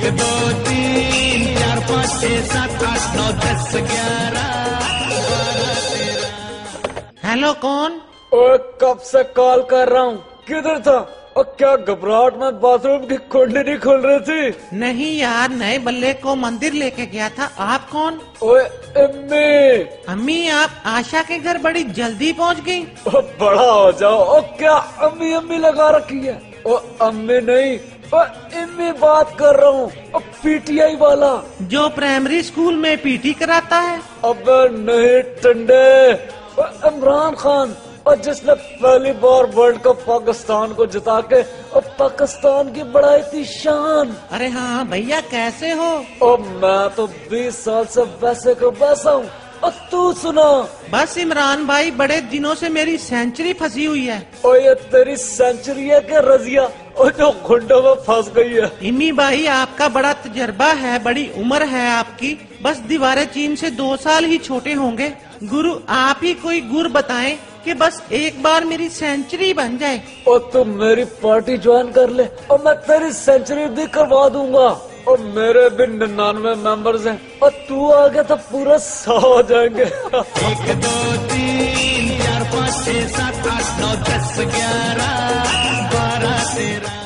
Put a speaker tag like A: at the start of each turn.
A: दो तीन चार पाँच छः सात आठ नौ 10 11 12 13।
B: हेलो, कौन?
C: ओए, कब से कॉल कर रहा हूँ, किधर था? और क्या घबराहट में बाथरूम की कुंडी नहीं खोल रही थी?
B: नहीं यार, नए बल्ले को मंदिर लेके गया था। आप कौन?
C: ओए अम्मी।
B: अम्मी, आप आशा के घर बड़ी जल्दी पहुंच गई।
C: ओ बड़ा हो जाओ। ओ क्या अम्मी अम्मी लगा रखी है? ओ अम्मी नहीं, ओ अम्मी बात कर रहा हूँ। ओ पीटीआई वाला
B: जो प्राइमरी स्कूल में पीटी कराता है।
C: अब नहीं टंडे, इमरान खान, और जिसने पहली बार वर्ल्ड कप पाकिस्तान को जिता के और पाकिस्तान की बढ़ाई थी शान।
B: अरे हाँ भैया, कैसे हो?
C: और मैं तो 20 साल से वैसे को वैसा हूँ। और तू सुना?
B: बस इमरान भाई, बड़े दिनों से मेरी सेंचुरी फंसी हुई है।
C: और ये तेरी सेंचुरी है क्या रजिया, और जो गुंडों में फंस गई है?
B: इमी भाई, आपका बड़ा तजर्बा है, बड़ी उम्र है आपकी। बस दीवारे चीन से 2 साल ही छोटे होंगे। गुरु, आप ही कोई गुर बताएं कि बस एक बार मेरी सेंचुरी बन जाए।
C: और तू मेरी पार्टी ज्वाइन कर ले और मैं तेरी सेंचुरी भी करवा दूंगा। और मेरे भी 99 मेंबर्स हैं, और तू आ गया तो पूरा 100 हो जाएंगे।
A: 1 2 3 4 5 6 7 8 9 10 11 12 13।